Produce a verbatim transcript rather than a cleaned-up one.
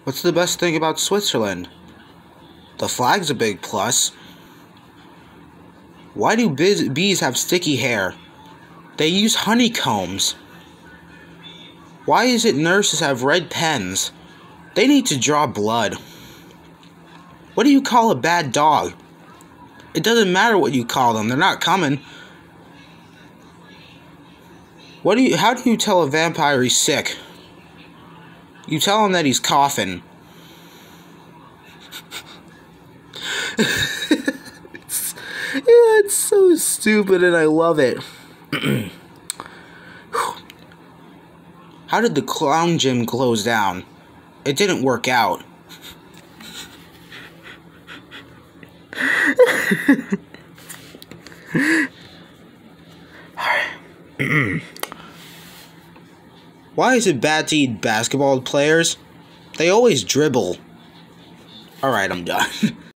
What's the best thing about Switzerland? The flag's a big plus. Why do biz bees have sticky hair? They use honeycombs. Why is it nurses have red pens? They need to draw blood. What do you call a bad dog? It doesn't matter what you call them, they're not coming. What do you, how do you tell a vampire he's sick? You tell him that he's coughing. it's, yeah, it's so stupid and I love it. How did the clown gym close down? It didn't work out. Why is it bad to eat basketball players? They always dribble. Alright, I'm done.